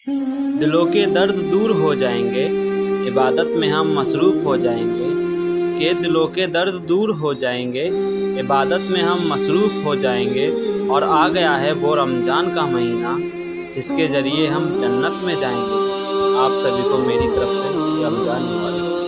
दिलों के दर्द दूर हो जाएंगे, इबादत में हम मसरूफ़ हो जाएंगे। के दिलों के दर्द दूर हो जाएंगे, इबादत में हम मसरूफ़ हो जाएंगे। और आ गया है वो रमज़ान का महीना, जिसके ज़रिए हम जन्नत में जाएंगे। आप सभी को मेरी तरफ से रमज़ान मुबारक।